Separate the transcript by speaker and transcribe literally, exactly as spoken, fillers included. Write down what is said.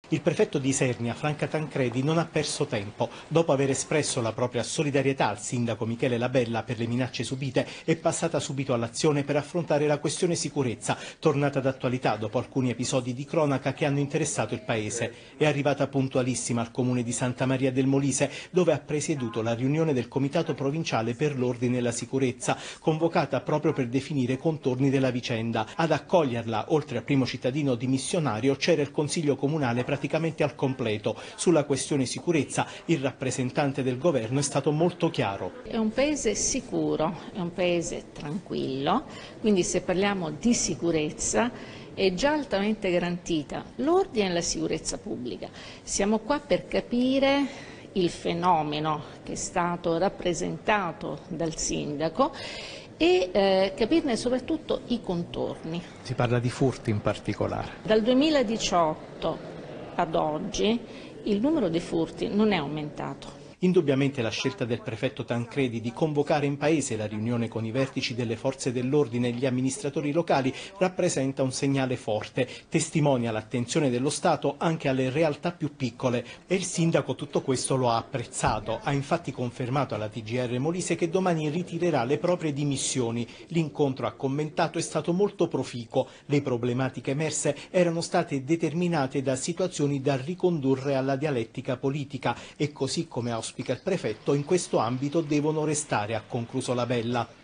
Speaker 1: Il prefetto di Isernia, Franca Tancredi, non ha perso tempo. Dopo aver espresso la propria solidarietà al sindaco Michele Labella per le minacce subite, è passata subito all'azione per affrontare la questione sicurezza, tornata d'attualità dopo alcuni episodi di cronaca che hanno interessato il paese. È arrivata puntualissima al comune di Santa Maria del Molise, dove ha presieduto la riunione del Comitato Provinciale per l'Ordine e la Sicurezza, convocata proprio per definire i contorni della vicenda. Ad accoglierla, oltre al primo cittadino dimissionario, c'era il Consiglio Comunale praticamente al completo. Sulla questione sicurezza il rappresentante del governo è stato molto chiaro.
Speaker 2: È un paese sicuro, è un paese tranquillo, quindi se parliamo di sicurezza è già altamente garantita l'ordine e la sicurezza pubblica. Siamo qua per capire il fenomeno che è stato rappresentato dal sindaco e eh, capirne soprattutto i contorni.
Speaker 1: Si parla di furti in particolare.
Speaker 2: Dal duemiladiciotto ad oggi il numero dei furti non è aumentato.
Speaker 1: Indubbiamente la scelta del prefetto Tancredi di convocare in paese la riunione con i vertici delle forze dell'ordine e gli amministratori locali rappresenta un segnale forte, testimonia l'attenzione dello Stato anche alle realtà più piccole e il sindaco tutto questo lo ha apprezzato. Ha infatti confermato alla T G R Molise che domani ritirerà le proprie dimissioni. L'incontro, ha commentato, è stato molto proficuo. Le problematiche emerse erano state determinate da situazioni da ricondurre alla dialettica politica e così come ha auspica il prefetto, in questo ambito devono restare, ha concluso Labella.